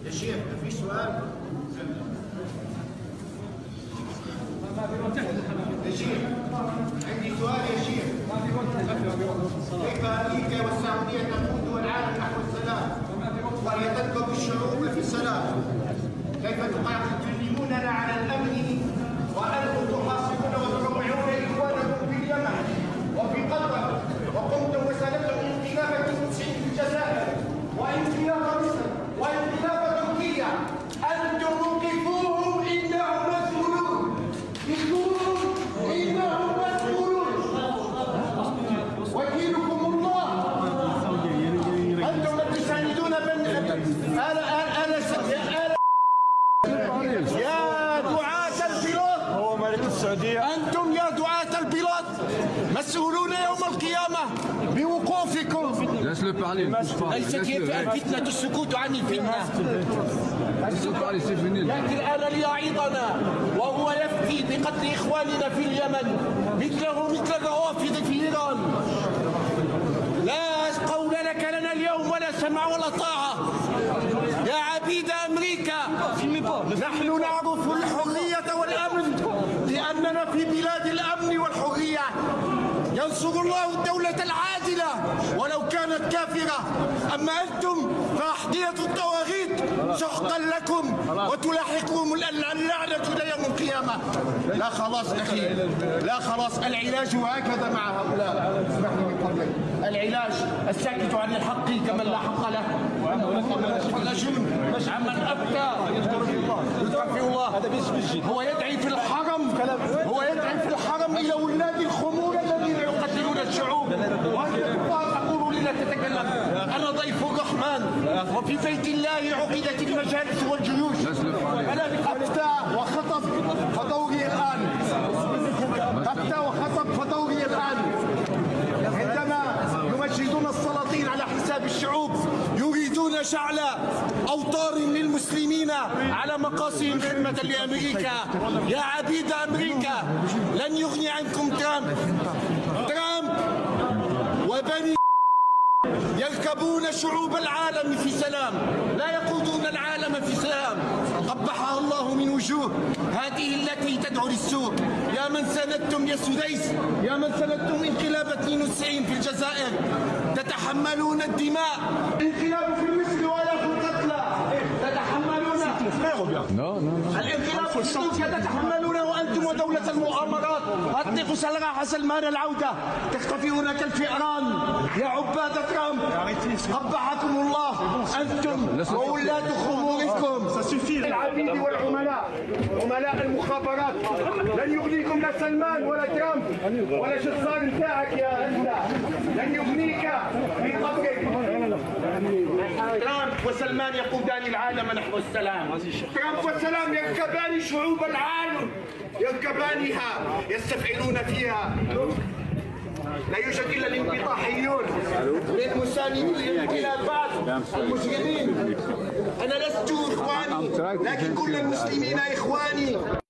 يا شيخ في سؤال. يا شيخ عندي سؤال يا شيخ. كيف امريكا والسعوديه تقود العالم نحو السلام وهي تدعو الشعوب في السلام؟ كيف تكلموننا على الامن وانتم تحاصرون وتروعون اخوانكم في اليمن وفي قطر، وقمتم وسالتم انقلاب تونسي في الجزائر وانقلاب مصر وانقلاب تركيا، انتم وقفوهم انهم مسؤولون، وقفوهم انهم مسؤولون، وكيلكم الله. انتم تساندون يا دعاة البلاد، هو ملك السعودية، أنتم يا دعاة البلاد مسؤولون يوم القيامة بوقوفكم. ليست هي الفتنة السكوت عن الفتنة، لكن أنا ليعيضنا وهو يفتي بقتل إخواننا في اليمن مثل الروافض في إيران. لا قول لك لنا اليوم ولا سمع ولا طاعة يا عبيد أمريكا. نحن نعرف الحرية والأمن لأننا في بلاد الأمن والحرية. ينصر الله الدولة العادلة ولو كانت كافرة، أما أنتم فأحذية الطواغيت سحقا لكم وتلاحقكم اللعنة إلى يوم القيامة. لا خلاص أخي، لا خلاص. العلاج هكذا مع هؤلاء. اسمحني من فضلك، العلاج الساكت عن الحق كمن لا حق له، الرجل عمن أفتى يستغفر الله. هو يدعي في الحرم إلى ولاد الخمور الذين يقتلون الشعوب، تقول لنا تتكلم. أنا ضيف الرحمن وفي بيت الله عقدت المجالس والجيوش. أنا أفتى وخطب فدوري الآن، أفتى وخطب فدوري الآن. عندما يمجدون السلاطين على حساب الشعوب يريدون شعل أوطار للمسلمين على مقاصدهم خدمة لأمريكا. يا عبيد أمريكا لن يغني عنكم ترامب وبني يركبون شعوب العالم في سلام، لا يقودون العالم في سلام. قبحها الله من وجوه هذه التي تدعو للسوء. يا من سندتم يا سديس، يا من سندتم انقلاب 92 في الجزائر، تتحملون الدماء. انقلاب في مصر ولا في القتلى تتحملون الانقلاب في تركيا تتحملون، وانتم ودولة المؤامرات اطلقوا سراح سلمان العودة تختفون كالفئران يا عباد ترامب. قبحكم الله انتم وولاة خموركم. العبيد والعملاء، عملاء المخابرات. لن يغنيكم لا سلمان ولا ترامب ولا شصار نتاعك يا انت، لن يغنيك في قبرك. ترامب وسلمان يقودان العالم نحو السلام. ترامب وسلام يركبان شعوب العالم، يركبانها يستفعلون فيها. لا يوجد الا الانبطاحيون للمساندين للانقلابات المجرمين. انا لست اخواني لكن كل المسلمين اخواني.